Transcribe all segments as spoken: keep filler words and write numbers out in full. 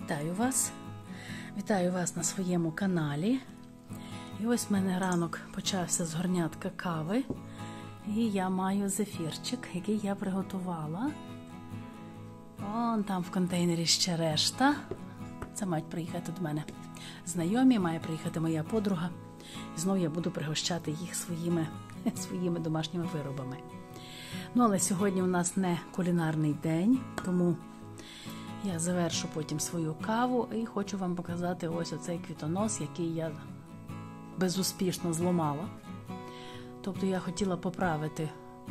Вітаю вас! Вітаю вас на своєму каналі. І ось в мене ранок почався з горнятка кави. І я маю зефірчик, який я приготувала. Вон там в контейнері ще решта. Це мають приїхати до мене знайомі, має приїхати моя подруга. І знову я буду пригощати їх своїми, своїми домашніми виробами. Ну, але сьогодні у нас не кулінарний день, тому я завершу потім свою каву і хочу вам показати ось оцей квітонос, який я безуспішно зламала. Тобто я хотіла поправити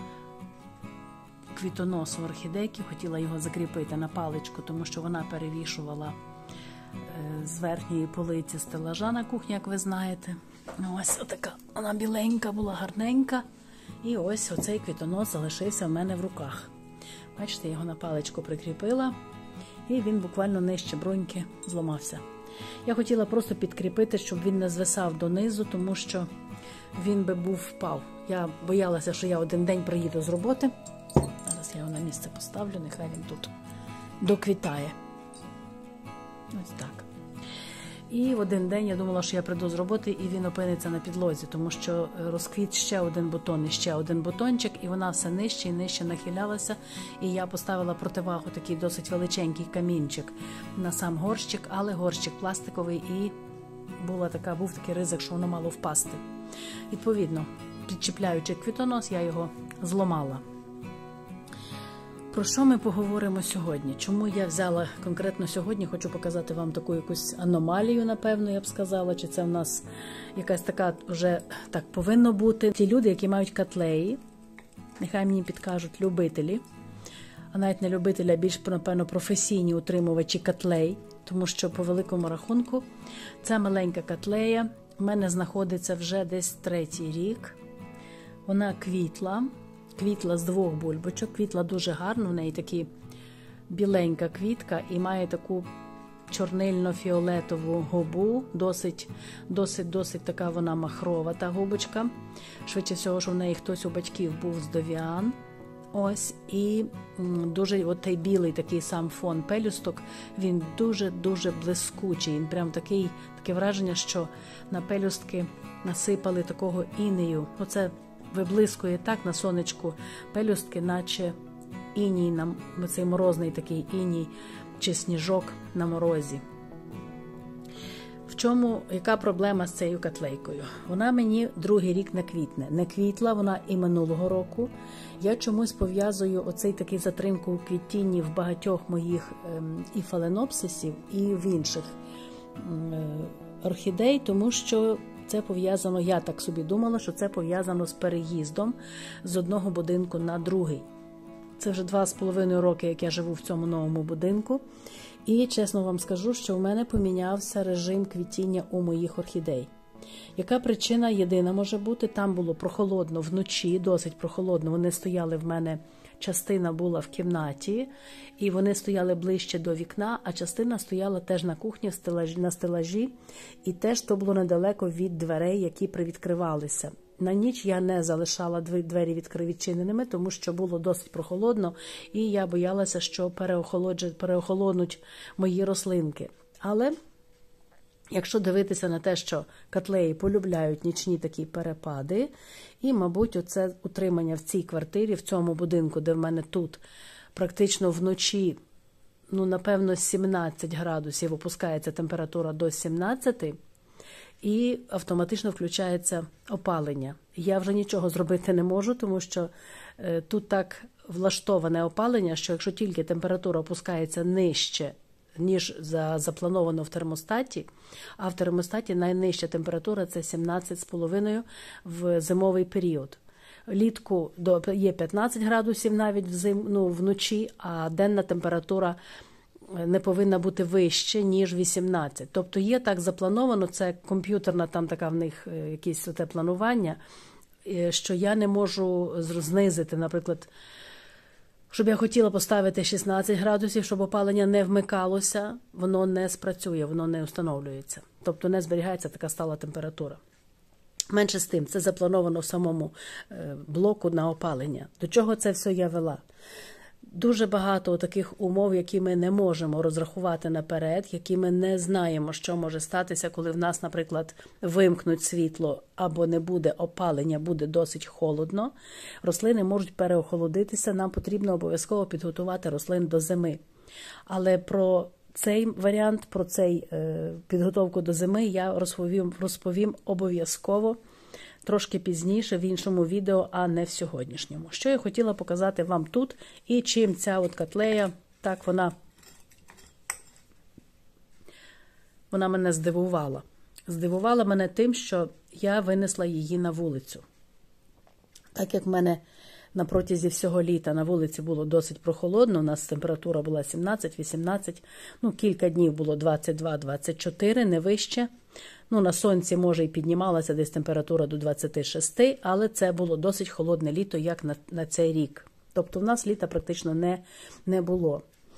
квітонос у орхідейки, хотіла його закріпити на паличку, тому що вона перевішувала з верхньої полиці стелажа на кухні, як ви знаєте. Ось отака, вона біленька була, гарненька. І ось оцей квітонос залишився в мене в руках. Бачите, я його на паличку прикріпила, і він буквально нижче бруньки зламався. Я хотіла просто підкріпити, щоб він не звисав донизу, тому що він би був впав. Я боялася, що я один день приїду з роботи. Зараз я його на місце поставлю, нехай він тут доквітає. Ось так. І в один день я думала, що я прийду з роботи і він опиниться на підлозі, тому що розквіт ще один бутон і ще один бутончик, і вона все нижче і нижче нахилялася. І я поставила противагу такий досить величенький камінчик на сам горщик, але горщик пластиковий і була така, був такий ризик, що воно мало впасти. Відповідно, підчіпляючи квітонос, я його зламала. Про що ми поговоримо сьогодні? Чому я взяла конкретно сьогодні? Хочу показати вам таку якусь аномалію, напевно, я б сказала. Чи це в нас якась така вже так повинно бути. Ті люди, які мають котлеї, нехай мені підкажуть любителі, а навіть не любителі, а більш, напевно, професійні утримувачі котлей, тому що по великому рахунку ця маленька котлея в мене знаходиться вже десь третій рік. Вона квітла. Квітла з двох бульбочок, квітла дуже гарно, в неї такі біленька квітка і має таку чорнильно-фіолетову губу, досить, досить, досить така вона махрова та губочка. Швидше всього, що в неї хтось у батьків був з довіан. Ось, і дуже от той білий такий сам фон пелюсток, він дуже-дуже блискучий, він прям такий, таке враження, що на пелюстки насипали такого інею. Оце виблискує так на сонечку пелюстки, наче іній, на цей морозний такий іній чи сніжок на морозі. В чому, яка проблема з цією котлейкою? Вона мені другий рік не квітне. Не квітла вона і минулого року. Я чомусь пов'язую оцей такий затримку у квітінні в багатьох моїх ем, і фаленопсисів, і в інших ем, орхідей, тому що це пов'язано, я так собі думала, що це пов'язано з переїздом з одного будинку на другий. Це вже два з половиною роки, як я живу в цьому новому будинку. І чесно вам скажу, що в мене помінявся режим квітіння у моїх орхідей. Яка причина єдина може бути? Там було прохолодно вночі, досить прохолодно. Вони стояли в мене, частина була в кімнаті, і вони стояли ближче до вікна, а частина стояла теж на кухні, на стелажі, і теж то було недалеко від дверей, які привідкривалися. На ніч я не залишала двері відчиненими, тому що було досить прохолодно, і я боялася, що переохолонуть мої рослинки. Але якщо дивитися на те, що котлеї полюбляють нічні такі перепади, і, мабуть, оце утримання в цій квартирі, в цьому будинку, де в мене тут практично вночі, ну, напевно, сімнадцять градусів, опускається температура до сімнадцяти, і автоматично включається опалення. Я вже нічого зробити не можу, тому що е, тут так влаштоване опалення, що якщо тільки температура опускається нижче, ніж за, заплановано в термостаті, а в термостаті найнижча температура – це сімнадцять з половиною в зимовий період. Літку до, є п'ятнадцять градусів навіть взим, ну, вночі, а денна температура не повинна бути вище, ніж вісімнадцять. Тобто є так заплановано, це комп'ютерна, там така в них якесь те планування, що я не можу знизити, наприклад, щоб я хотіла поставити шістнадцять градусів, щоб опалення не вмикалося, воно не спрацює, воно не встановлюється. Тобто не зберігається така стала температура. Менше з тим, це заплановано в самому блоку на опалення. До чого це все я вела? дуже багато таких умов, які ми не можемо розрахувати наперед, які ми не знаємо, що може статися, коли в нас, наприклад, вимкнуть світло або не буде опалення, буде досить холодно. Рослини можуть переохолодитися, нам потрібно обов'язково підготувати рослин до зими. Але про цей варіант, про цей е, підготовку до зими я розповім, розповім обов'язково трошки пізніше в іншому відео, а не в сьогоднішньому. Що я хотіла показати вам тут і чим ця от котлея, так вона, вона мене здивувала. Здивувала мене тим, що я винесла її на вулицю. Так як в мене на протязі всього літа на вулиці було досить прохолодно, у нас температура була сімнадцять-вісімнадцять, ну кілька днів було двадцять два - двадцять чотири, не вище. Ну, на сонці, може, і піднімалася десь температура до двадцяти шести, але це було досить холодне літо, як на, на цей рік. Тобто в нас літа практично не, не було.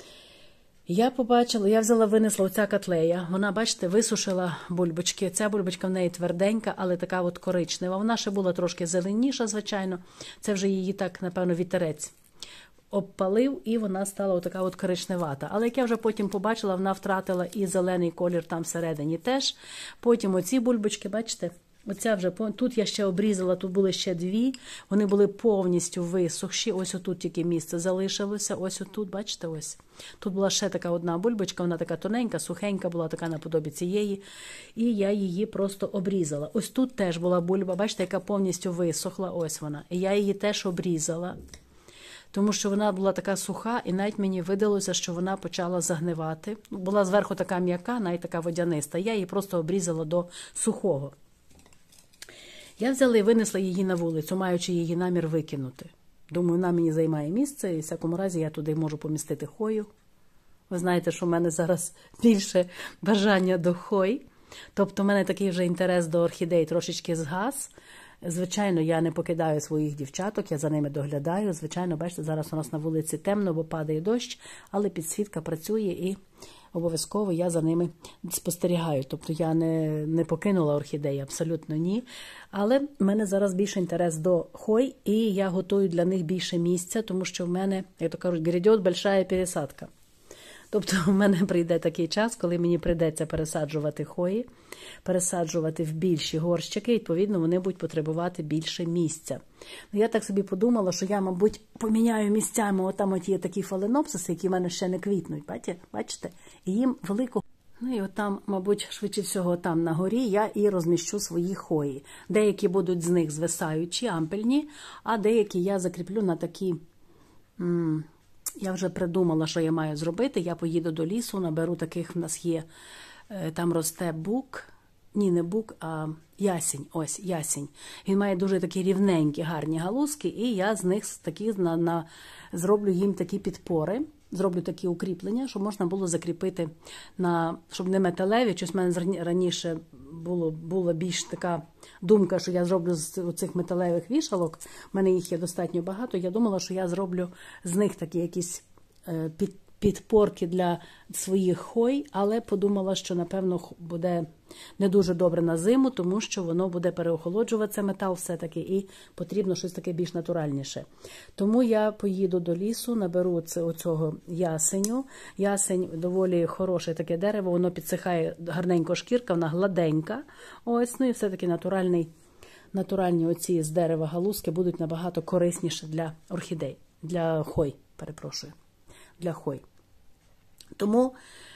Я побачила, я взяла, винесла оця котлея, вона, бачите, висушила бульбочки. Ця бульбочка в неї тверденька, але така от коричнева. Вона ще була трошки зеленіша, звичайно. Це вже її так, напевно, вітерець обпалив, і вона стала отака от коричневата. Але як я вже потім побачила, вона втратила і зелений колір там всередині теж. Потім оці бульбочки, бачите, оця вже, тут я ще обрізала, тут були ще дві, вони були повністю висохші, ось отут тільки місце залишилося, ось отут, бачите, ось. Тут була ще така одна бульбочка, вона така тоненька, сухенька була, така наподобі цієї, і я її просто обрізала. Ось тут теж була бульба, бачите, яка повністю висохла, ось вона, і я її теж обрізала. Тому що вона була така суха, і навіть мені видалося, що вона почала загнивати. Була зверху така м'яка, навіть така водяниста. Я її просто обрізала до сухого. Я взяла і винесла її на вулицю, маючи її намір викинути. Думаю, вона мені займає місце, і в всякому разі я туди можу помістити хою. Ви знаєте, що в мене зараз більше бажання до хой. Тобто в мене такий вже інтерес до орхідей трошечки згас. Звичайно, я не покидаю своїх дівчаток, я за ними доглядаю. Звичайно, бачите, зараз у нас на вулиці темно, бо падає дощ, але підсвітка працює і обов'язково я за ними спостерігаю. Тобто я не, не покинула орхідеї, абсолютно ні. Але в мене зараз більше інтерес до хой, і я готую для них більше місця, тому що в мене, як то кажуть, грядет большая пересадка. Тобто в мене прийде такий час, коли мені прийдеться пересаджувати хої, пересаджувати в більші горщики, і, відповідно, вони будуть потребувати більше місця. Ну, я так собі подумала, що я, мабуть, поміняю місцями, отам от є такі фаленопсиси, які в мене ще не квітнуть, бачите? І їм велику... Ну і отам, мабуть, швидше всього, там на горі я і розміщу свої хої. Деякі будуть з них звисаючі, ампельні, а деякі я закріплю на такі... М- Я вже придумала, що я маю зробити. Я поїду до лісу, наберу таких, в нас є, там росте бук, ні, не бук, а ясінь, ось, ясінь. Він має дуже такі рівненькі, гарні галузки, і я з них такі, на, на, зроблю їм такі підпори, зроблю такі укріплення, щоб можна було закріпити, на, щоб не металеві. Щось в мене раніше було, була більш така думка, що я зроблю з цих металевих вішалок, в мене їх є достатньо багато, я думала, що я зроблю з них такі якісь під, підпорки для своїх хой, але подумала, що, напевно, буде не дуже добре на зиму, тому що воно буде переохолоджуватися, метал все-таки, і потрібно щось таке більш натуральніше. Тому я поїду до лісу, наберу оцього ясеню. Ясень доволі хороше таке дерево, воно підсихає гарненько шкірка, вона гладенька. Ось, ну і все-таки натуральний, натуральні оці з дерева галузки будуть набагато корисніші для орхідей, для хой, перепрошую, для хой. Тому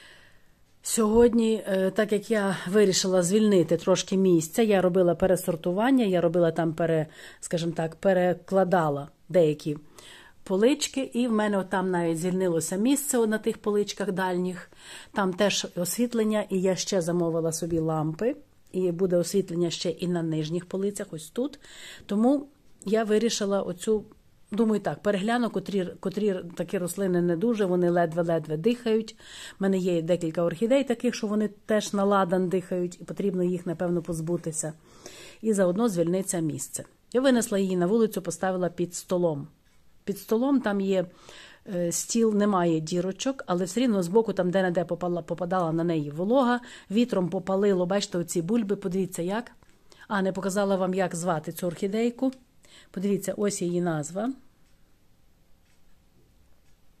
сьогодні, так як я вирішила звільнити трошки місця, я робила пересортування, я робила там, пере, скажімо так, перекладала деякі полички, і в мене там навіть звільнилося місце на тих поличках дальніх, там теж освітлення, і я ще замовила собі лампи, і буде освітлення ще і на нижніх полицях, ось тут. Тому я вирішила оцю, думаю так, перегляну, котрі, котрі такі рослини не дуже, вони ледве-ледве дихають. У мене є декілька орхідей таких, що вони теж на ладан дихають, і потрібно їх, напевно, позбутися. І заодно звільниться місце. Я винесла її на вулицю, поставила під столом. Під столом там є стіл, немає дірочок, але все рівно збоку, там де-не-де попала, попадала на неї волога, вітром попалило, бачите, оці бульби, подивіться як. А, не показала вам, як звати цю орхідейку. Подивіться, ось її назва.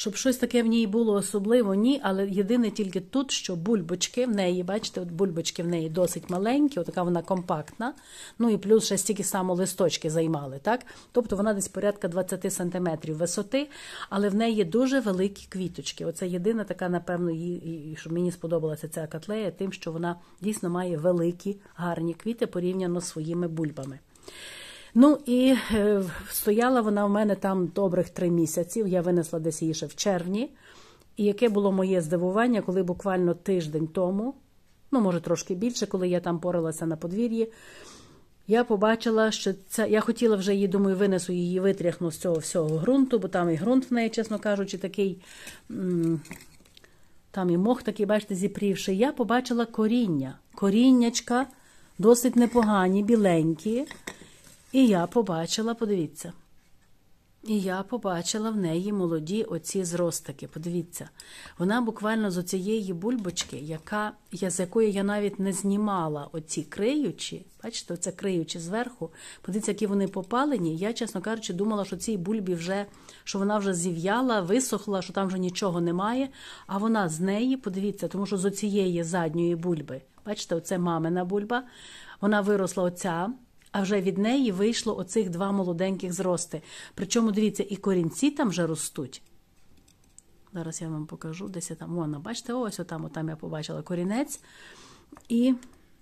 щоб щось таке в ній було особливо, ні, але єдине тільки тут, що бульбочки в неї, бачите, от бульбочки в неї досить маленькі, от така вона компактна, ну і плюс ще стільки само листочки займали, так? Тобто вона десь порядка двадцять сантиметрів висоти, але в неї дуже великі квіточки. Оце єдина така, напевно, її, що мені сподобалася ця котлея, тим, що вона дійсно має великі, гарні квіти порівняно з своїми бульбами. Ну і е, стояла вона в мене там добрих три місяці, я винесла десь її ще в червні. І яке було моє здивування, коли буквально тиждень тому, ну може трошки більше, коли я там поралася на подвір'ї, я побачила, що це, я хотіла вже її, думаю, винесу її, витряхну з цього всього ґрунту, бо там і ґрунт в неї, чесно кажучи, такий, м там і мох такий, бачите, зіпрівший. Я побачила коріння, коріннячка, досить непогані, біленькі. І я побачила, подивіться, і я побачила в неї молоді оці зростики, подивіться. Вона буквально з оцієї бульбочки, яка, я, з якої я навіть не знімала оці криючі, бачите, оце криючі зверху, подивіться, які вони попалені. Я, чесно кажучи, думала, що цій бульбі вже, що вона вже зів'яла, висохла, що там вже нічого немає, а вона з неї, подивіться, тому що з оцієї задньої бульби, бачите, оце мамина бульба, вона виросла оця, а вже від неї вийшло оцих два молоденьких зрости. Причому, дивіться, і корінці там вже ростуть. Зараз я вам покажу, десь я там, вона, бачите, ось отам, отам я побачила корінець. І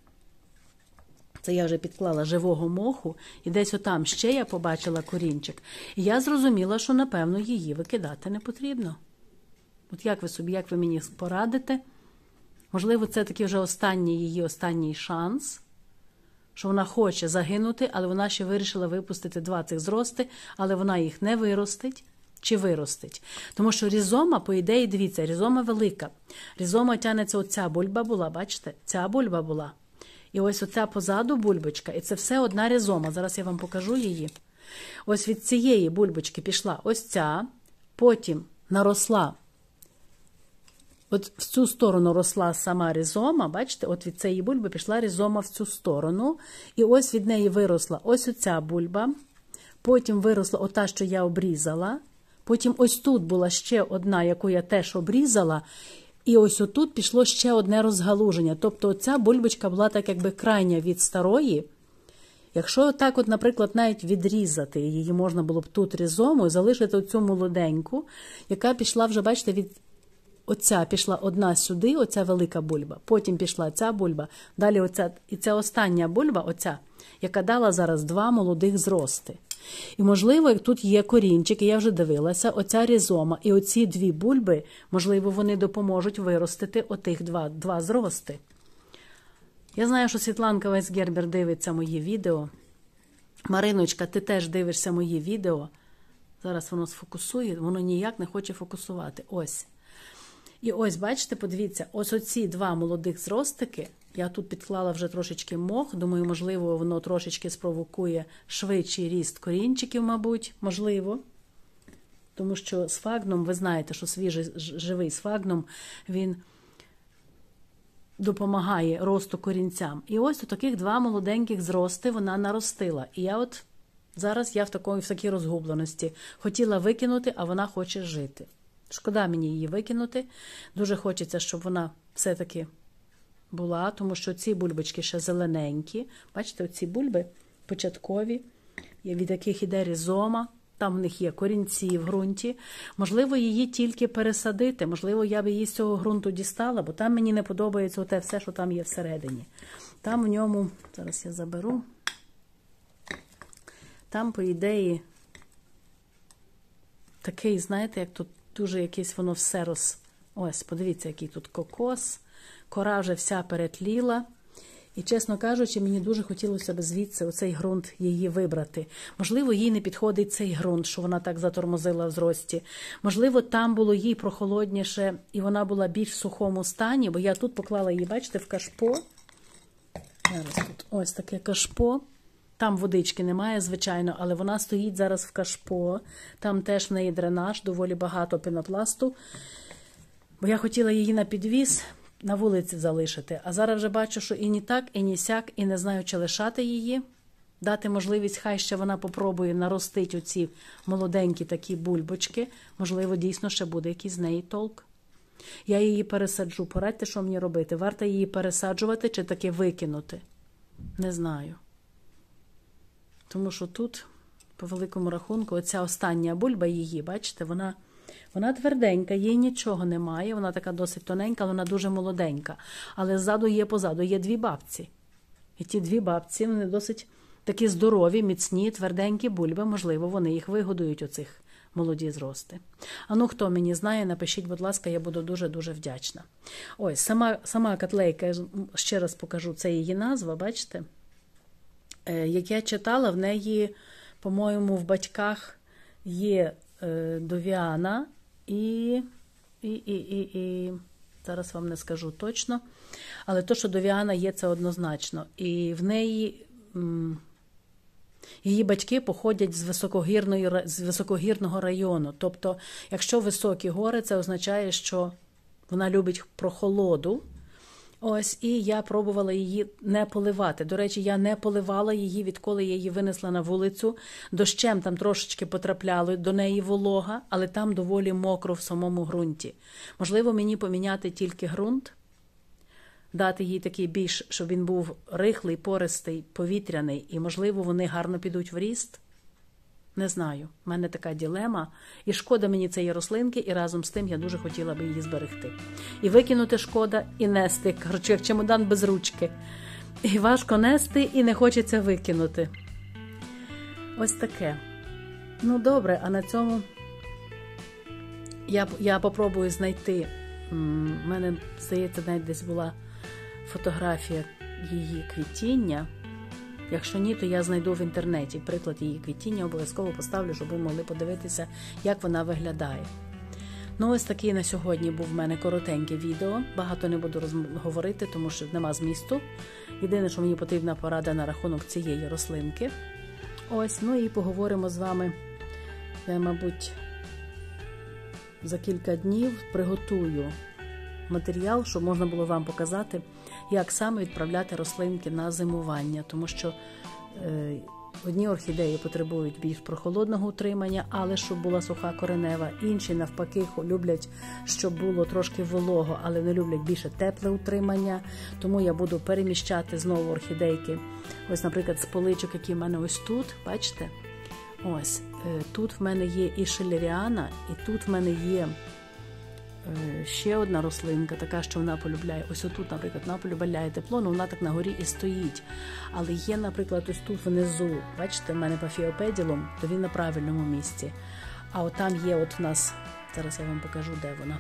це я вже підклала живого моху, і десь отам ще я побачила корінчик. І я зрозуміла, що, напевно, її викидати не потрібно. От як ви собі, як ви мені порадите? Можливо, це такий вже останній її, останній шанс, що вона хоче загинути, але вона ще вирішила випустити два цих зрости, але вона їх не виростить чи виростить. Тому що різома, по ідеї, дивіться, різома велика. Різома тягнеться, оця бульба була, бачите? Ця бульба була. І ось оця позаду бульбочка, і це все одна різома. Зараз я вам покажу її. Ось від цієї бульбочки пішла ось ця, потім наросла. От в цю сторону росла сама різома, бачите, от від цієї бульби пішла різома в цю сторону, і ось від неї виросла ось оця бульба, потім виросла ота, що я обрізала, потім ось тут була ще одна, яку я теж обрізала, і ось отут пішло ще одне розгалуження, тобто оця бульбочка була так якби крайня від старої. Якщо так от, наприклад, навіть відрізати, її можна було б тут різому і залишити оцю молоденьку, яка пішла вже, бачите, від оця пішла одна сюди, оця велика бульба, потім пішла ця бульба, далі оця, і ця остання бульба, оця, яка дала зараз два молодих зрости. І, можливо, як тут є корінчик, і я вже дивилася, оця різома і оці дві бульби, можливо, вони допоможуть виростити отих два, два зрости. Я знаю, що Світланка Вайсгербер дивиться мої відео. Мариночка, ти теж дивишся мої відео. Зараз воно сфокусує, воно ніяк не хоче фокусувати. Ось. І ось, бачите, подивіться, ось оці два молодих зростики, я тут підклала вже трошечки мох, думаю, можливо, воно трошечки спровокує швидший ріст корінчиків, мабуть, можливо. Тому що сфагном, ви знаєте, що свіжий живий сфагном, він допомагає росту корінцям. І ось у таких два молоденьких зрости вона наростила. І я от, зараз я в такій, в такій розгубленості. Хотіла викинути, а вона хоче жити. Шкода мені її викинути. Дуже хочеться, щоб вона все-таки була, тому що ці бульбочки ще зелененькі. Бачите, оці бульби початкові, від яких іде різома. Там в них є корінці в ґрунті. Можливо, її тільки пересадити. Можливо, я б її з цього ґрунту дістала, бо там мені не подобається те все, що там є всередині. Там в ньому, зараз я заберу, там, по ідеї, такий, знаєте, як тут дуже якесь воно все роз... Ось, подивіться, який тут кокос. Кора вже вся перетліла. І, чесно кажучи, мені дуже хотілося б звідси оцей ґрунт її вибрати. Можливо, їй не підходить цей ґрунт, що вона так затормозила в зрості. Можливо, там було їй прохолодніше, і вона була більш в сухому стані, бо я тут поклала її, бачите, в кашпо. Зараз тут ось таке кашпо. Там водички немає, звичайно, але вона стоїть зараз в кашпо. Там теж в неї дренаж, доволі багато пінопласту. Бо я хотіла її на підвіз на вулиці залишити. А зараз вже бачу, що і ні так, і ні сяк, і не знаю, чи лишати її. дати можливість, хай ще вона попробує наростити оці молоденькі такі бульбочки. Можливо, дійсно ще буде якийсь з неї толк. Я її пересаджу. Порадьте, що мені робити. Варто її пересаджувати чи таки викинути? Не знаю. Тому що тут, по великому рахунку, оця остання бульба її, бачите, вона, вона тверденька, їй нічого немає. Вона така досить тоненька, вона дуже молоденька. Але ззаду є, позаду є дві бабці. І ті дві бабці, вони досить такі здорові, міцні, тверденькі бульби. Можливо, вони їх вигодують, оцих молоді зрости. А ну, хто мені знає, напишіть, будь ласка, я буду дуже-дуже вдячна. Ось, сама, сама котлейка, ще раз покажу, це її назва, бачите? Е, як я читала, в неї, по-моєму, в батьках є е, довіана і, і, і, і, і, зараз вам не скажу точно, але то, що довіана є, це однозначно. І в неї... М, Її батьки походять з, високогірної, з високогірного району. Тобто, якщо високі гори, це означає, що вона любить прохолоду. Ось, і я пробувала її не поливати. До речі, я не поливала її, відколи я її винесла на вулицю. Дощем там трошечки потрапляло до неї волога, але там доволі мокро в самому ґрунті. Можливо, мені поміняти тільки ґрунт, дати їй такий більш, щоб він був рихлий, пористий, повітряний, і, можливо, вони гарно підуть в ріст? Не знаю. У мене така ділема. І шкода мені цієї рослинки, і разом з тим я дуже хотіла би її зберегти. І викинути шкода, і нести, коротше, як чемодан без ручки. І важко нести, і не хочеться викинути. Ось таке. Ну, добре, а на цьому я, я попробую знайти. У мене, здається, навіть десь була фотографія її квітіння. Якщо ні, то я знайду в інтернеті приклад її квітіння, обов'язково поставлю, щоб ви могли подивитися, як вона виглядає. Ну, ось такий на сьогодні був в мене коротеньке відео. Багато не буду говорити, тому що нема змісту. Єдине, що мені потрібна порада на рахунок цієї рослинки. Ось, ну і поговоримо з вами, я, мабуть, за кілька днів приготую матеріал, щоб можна було вам показати, як саме відправляти рослинки на зимування. Тому що е, одні орхідеї потребують більш прохолодного утримання, але щоб була суха коренева. Інші, навпаки, люблять, щоб було трошки волого, але не люблять більше тепле утримання. Тому я буду переміщати знову орхідейки. Ось, наприклад, з поличок, які в мене ось тут, бачите? Ось, е, тут в мене є і шелеріана, і тут в мене є ще одна рослинка, така, що вона полюбляє. Ось отут, наприклад, вона полюбляє тепло, але вона так на горі і стоїть. Але є, наприклад, ось тут внизу, бачите, в мене пафіопеділум, то він на правильному місці. А от там є от в нас, зараз я вам покажу, де вона.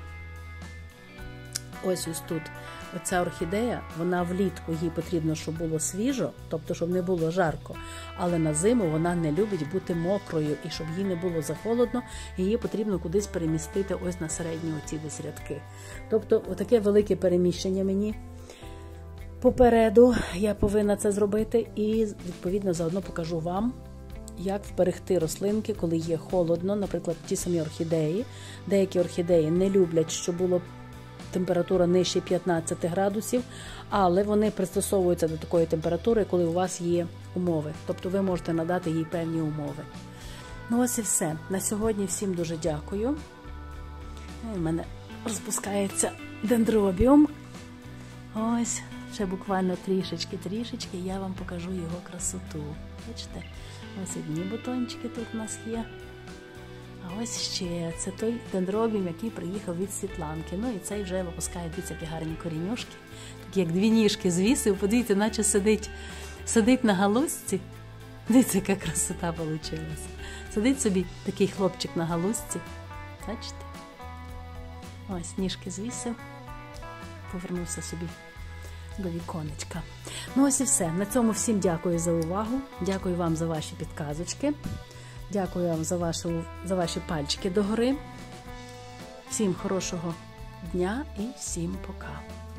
Ось ось тут. Оця орхідея, вона влітку, їй потрібно, щоб було свіжо, тобто, щоб не було жарко, але на зиму вона не любить бути мокрою, і щоб їй не було захолодно, її потрібно кудись перемістити ось на середні оці десь рядки. Тобто, отаке велике переміщення мені попереду, я повинна це зробити, і, відповідно, заодно покажу вам, як вберегти рослинки, коли є холодно, наприклад, ті самі орхідеї. Деякі орхідеї не люблять, щоб було температура нижче п'ятнадцяти градусів, але вони пристосовуються до такої температури, коли у вас є умови. Тобто ви можете надати їй певні умови. Ну ось і все. На сьогодні всім дуже дякую. У мене розпускається дендробіум. Ось, ще буквально трішечки-трішечки, я вам покажу його красоту. Бачите? Ось одні бутончики тут у нас є. А ось ще, це той дендробіум, який приїхав від Світланки. Ну і цей вже випускає, дивіться, які гарні корінюшки. Тут як дві ніжки звісив, подивіться, наче сидить, сидить на галузці. Дивіться, яка красота вийшла. Сидить собі такий хлопчик на галузці. Бачите? Ось, ніжки звісив, повернувся собі до віконечка. Ну ось і все. На цьому всім дякую за увагу. Дякую вам за ваші підказочки. Дякую вам за, вашу, за ваші пальчики догори. Всім хорошого дня і всім пока.